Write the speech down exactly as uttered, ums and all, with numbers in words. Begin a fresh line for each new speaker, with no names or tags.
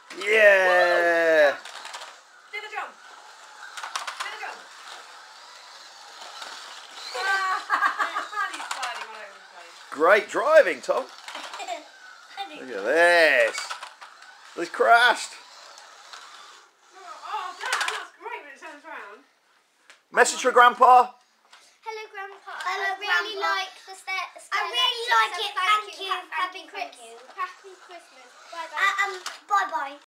Yeah!
Do the jump. Do the jump. He's sliding all over the place.
Great driving, Tom. Look at this. He's crashed.
Oh, Dad, that's great when it turns around.
Message for Grandpa.
Hello, Grandpa.
I really like the stair.
I really like it. Thank you. Happy Christmas.
Happy Christmas.
Bye bye. Um, bye bye.